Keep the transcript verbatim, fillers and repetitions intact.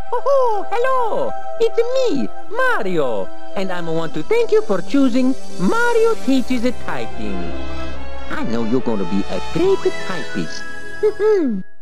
Oh, hello! It's me, Mario, and I want to thank you for choosing Mario Teaches Typing. I know you're going to be a great typist.